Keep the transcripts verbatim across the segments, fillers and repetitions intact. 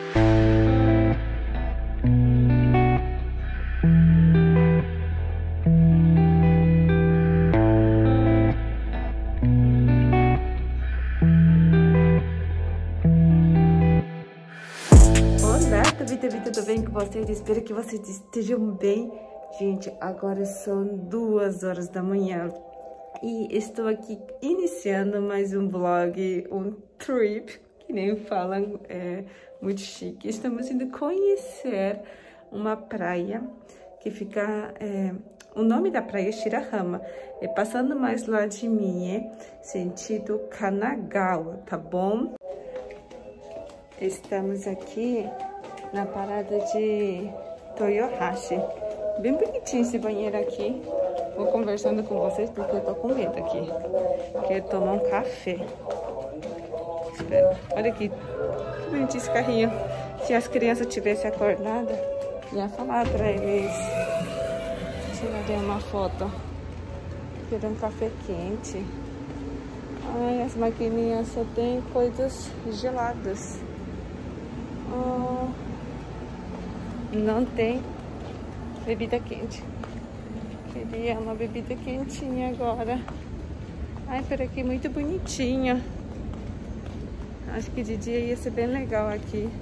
Tudo bem com vocês? Espero que vocês estejam bem. Gente, agora são duas horas da manhã e estou aqui iniciando mais um vlog, um trip, que nem falam, é muito chique. Estamos indo conhecer uma praia que fica... É, o nome da praia é Shirahama, é passando mais lá de Mie, sentido Kanagawa, tá bom? Estamos aqui na parada de Toyohashi. Bem bonitinho esse banheiro aqui. Vou conversando com vocês porque eu tô com medo aqui. Quero tomar um café. Espera. Olha aqui. Que bonitinho esse carrinho. Se as crianças tivessem acordado, ia falar pra eles tirarem uma foto. Quero um café quente. Ai, as maquininhas só tem coisas geladas. Oh. Não tem bebida quente. Queria uma bebida quentinha agora. Ai, por aqui muito bonitinho. Acho que de dia ia ser bem legal aqui.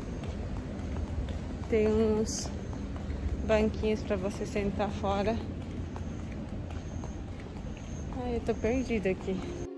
Tem uns banquinhos para você sentar fora. Ai, eu tô perdida aqui.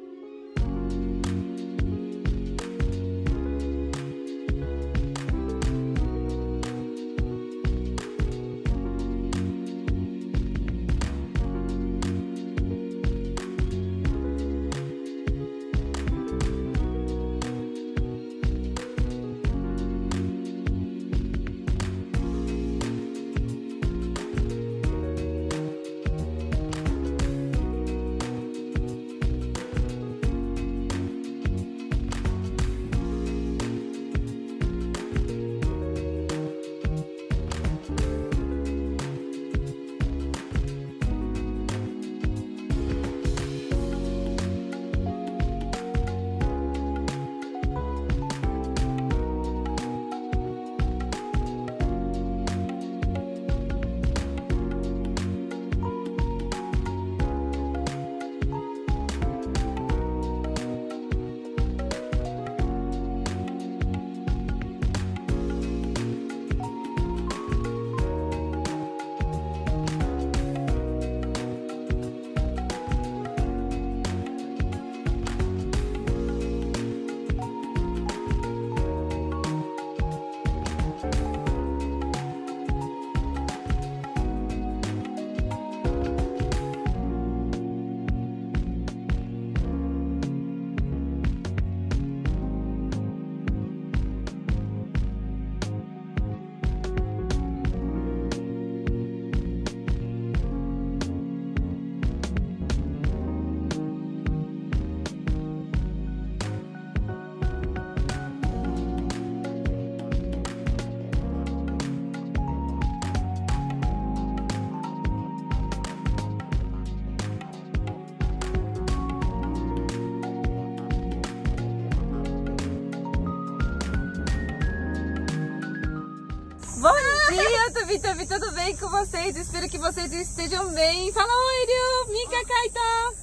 Bom dia, Tubi, Tubi, tudo bem com vocês? Espero que vocês estejam bem. Fala, oi, Ryu, Mika, Kaito.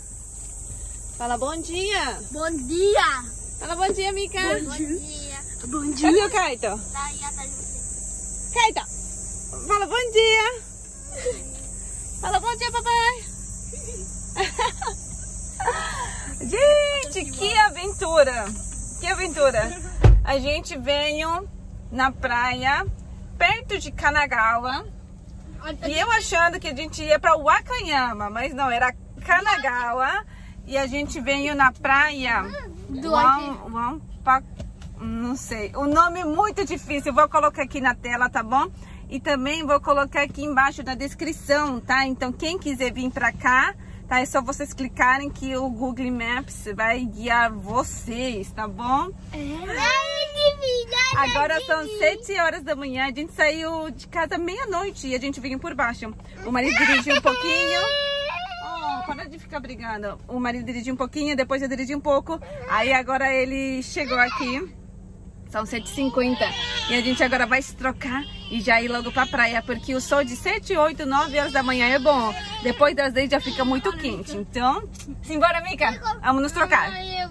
Fala bom dia. Bom dia. Fala bom dia, Mika. Bom dia. Bom dia. Cadê o Kaito? Tá aí atrás de você. Kaito, fala bom dia. Fala bom dia, papai. Gente, que aventura. Que aventura. A gente veio na praia perto de Kanagawa. E eu achando que a gente ia para Wakayama, mas não, era Kanagawa. E a gente veio na praia Wan, Wan, pa, não sei, o nome é muito difícil, vou colocar aqui na tela, tá bom? E também vou colocar aqui embaixo na descrição, tá? Então quem quiser vir para cá, tá? É só vocês clicarem que o Google Maps vai guiar vocês, tá bom? Agora são sete horas da manhã, a gente saiu de casa meia-noite e a gente veio por baixo. O marido dirigiu um pouquinho. Oh, para de ficar brigando. O marido dirigiu um pouquinho, depois eu dirigi um pouco. Aí agora ele chegou aqui. São sete e cinquenta e a gente agora vai se trocar e já ir logo pra praia, porque o sol de sete, oito, nove horas da manhã é bom. Depois das dez já fica muito quente. Então, simbora, Mica. Vamos nos trocar.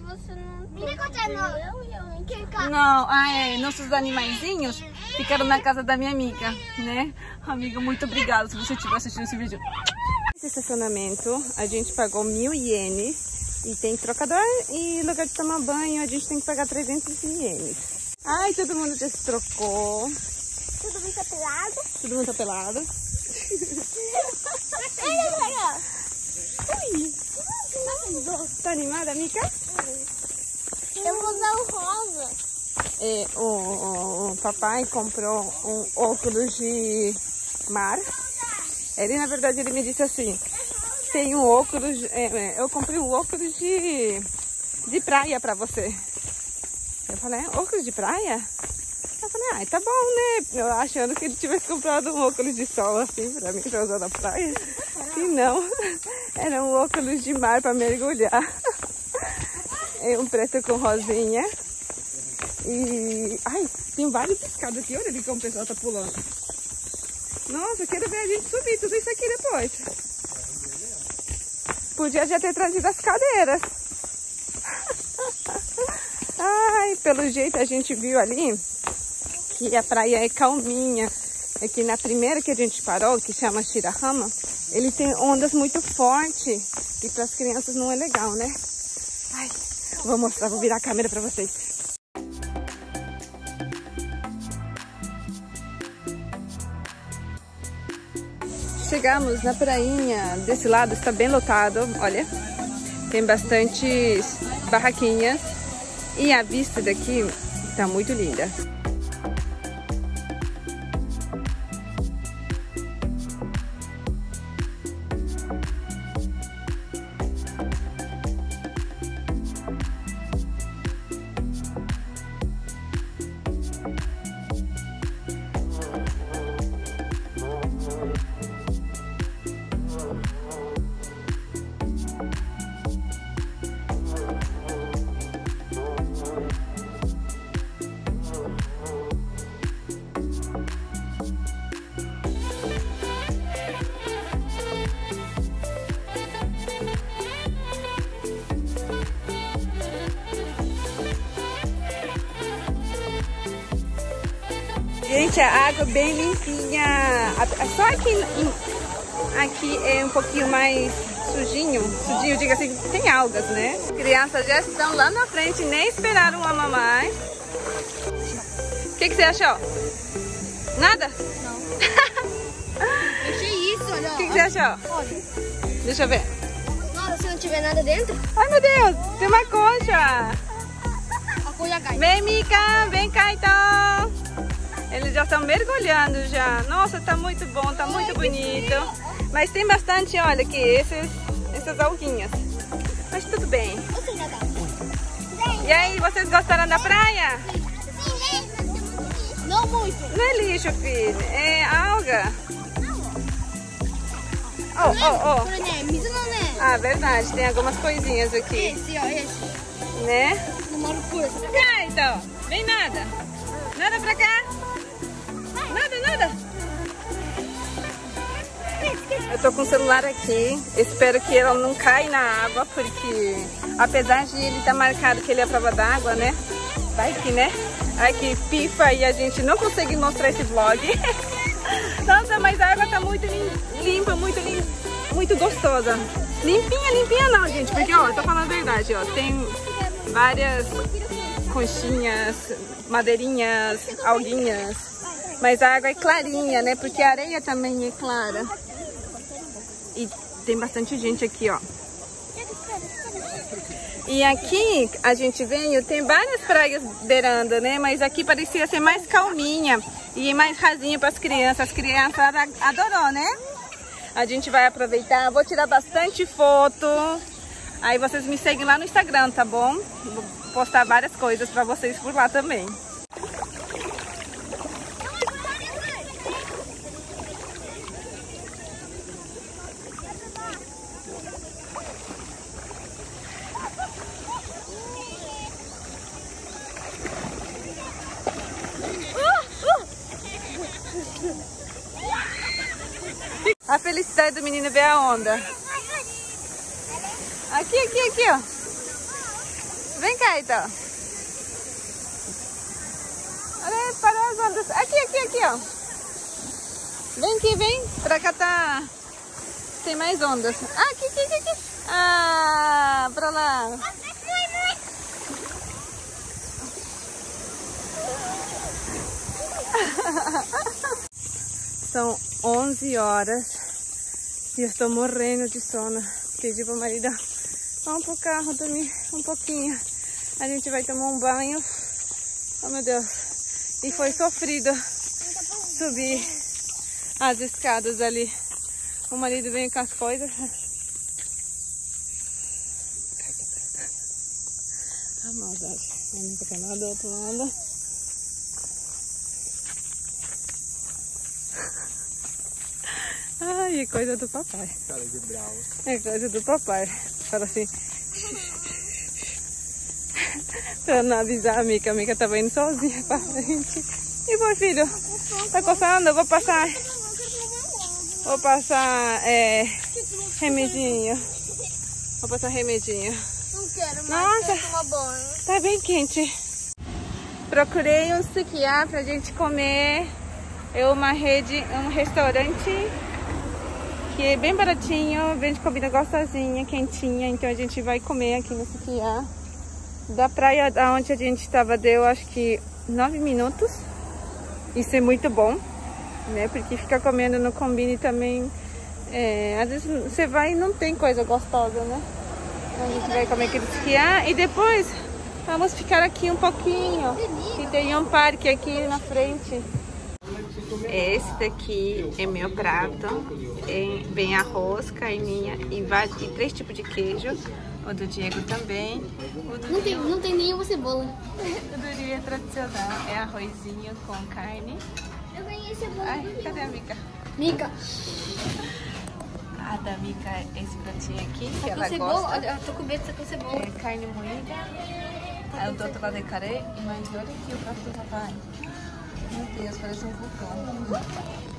Não, ah, é, nossos animaizinhos ficaram na casa da minha amiga, né? Amiga, muito obrigada se você estiver assistindo esse vídeo. Esse estacionamento, a gente pagou mil ienes e tem trocador e lugar de tomar banho, a gente tem que pagar trezentos ienes. Ai, todo mundo já se trocou. Todo mundo tá pelado. Todo mundo tá pelado. Ui. Tá animada, Mica? Eu vou usar o rosa. É, o, o, o papai comprou um óculos de mar. Ele, na verdade, ele me disse assim, tem um óculos, é, eu comprei um óculos de, de praia pra você. Eu falei, óculos de praia? Eu falei, ai, tá bom, né? Eu achando que ele tivesse comprado um óculos de sol, assim, pra mim, pra usar na praia. E não, era um óculos de mar pra mergulhar. É um preto com rosinha. E, ai, tem vários pescados aqui, olha ali como o pessoal tá pulando. Nossa, eu quero ver a gente subir tudo isso aqui depois. Podia já ter trazido as cadeiras. Ai, pelo jeito a gente viu ali que a praia é calminha. É que na primeira que a gente parou, que chama Shirahama, ele tem ondas muito fortes. E para as crianças não é legal, né? Ai, vou mostrar, vou virar a câmera para vocês. Chegamos na prainha, desse lado está bem lotado, olha, tem bastantes barraquinhas e a vista daqui está muito linda. Gente, a água bem limpinha. Só aqui, aqui é um pouquinho mais sujinho. Sujinho, diga assim, tem algas, né? As crianças já estão lá na frente, nem esperaram a mamãe. O que, que você achou? Nada? Não. Achei isso, olha. O que, que você achou? Olha. Deixa eu ver. Nossa, se não tiver nada dentro, Ai, meu Deus, tem uma concha. a coisa cai. Vem, Mica, vem cá então. Eles já estão mergulhando já. Nossa, tá muito bom, tá muito bonito. Mas tem bastante, olha aqui, esses, essas alguinhas. Mas tudo bem. Eu sei nadar. E aí, vocês gostaram da praia? Não muito. Não é lixo, filho. É alga. Oh, oh, oh. Ah, verdade. Tem algumas coisinhas aqui. Esse, ó, esse. Né? Pra cá, então. Vem nada. Nada pra cá. Nada, nada. Eu tô com o celular aqui. Espero que ela não caia na água, porque apesar de ele estar tá marcado que ele é prova d'água, né? Vai que, né? Ai, que pifa e a gente não consegue mostrar esse vlog. Nossa, mas a água tá muito limpa, muito limpa, muito gostosa. Limpinha, limpinha não, gente, porque, ó, eu tô falando a verdade, ó. Tem várias conchinhas, madeirinhas, alguinhas. Mas a água é clarinha, né? Porque a areia também é clara. E tem bastante gente aqui, ó. E aqui a gente veio, tem várias praias beirando, né? Mas aqui parecia ser mais calminha e mais rasinha para as crianças. As crianças adorou, né? A gente vai aproveitar, vou tirar bastante foto. Aí vocês me seguem lá no Instagram, tá bom? Vou postar várias coisas para vocês por lá também. A felicidade do menino ver a onda. Aqui, aqui, aqui, ó. Vem cá, então. Olha aí, para as ondas. Aqui, aqui, aqui, ó. Vem aqui, vem. Pra cá tá... Tem mais ondas. Ah, aqui, aqui, aqui, aqui. Ah, pra lá. São onze horas e eu estou morrendo de sono. Pedi pro marido, vamos pro carro dormir um pouquinho. A gente vai tomar um banho. Oh, meu Deus. E foi sofrido subir as escadas ali. O marido vem com as coisas. A maldade. Vamos pro canal do outro lado. Ai, é coisa do papai. Cara de bravo. É coisa do papai. Fala assim. Pra não avisar a Mica. A Mica tava indo sozinha pra frente. E bom, filho? Tá coçando? Eu vou passar. Vou passar é, remedinho. Vou passar remedinho. Não quero mais. Nossa, Quero tomar banho. tá bem quente. Procurei um sukiá pra gente comer. É uma rede, um restaurante que é bem baratinho, vende comida gostosinha, quentinha. Então a gente vai comer aqui no sukiá. Da praia da onde a gente estava deu acho que nove minutos. Isso é muito bom, né? Porque ficar comendo no Combini também, é, às vezes você vai e não tem coisa gostosa, né? Então a gente vai comer aquele sukiá e depois vamos ficar aqui um pouquinho, que tem um parque aqui na frente. Esse daqui é meu prato, é, vem arroz, carninha e, e três tipos de queijo. O do Diego também. O do Não tem, Diego, não tem nenhuma cebola. o do Diego é tradicional, é arrozinho com carne. Eu ganhei cebola. Ai, cadê a Mica? Mica. A da Mica é esse pratinho aqui, que Tá ela com cebola? gosta. Olha, eu tô com medo de com cebola. É carne moída. Aí o do outro lado é carê. E mais olha aqui o prato do papai. Meu Deus, parece um vulcão.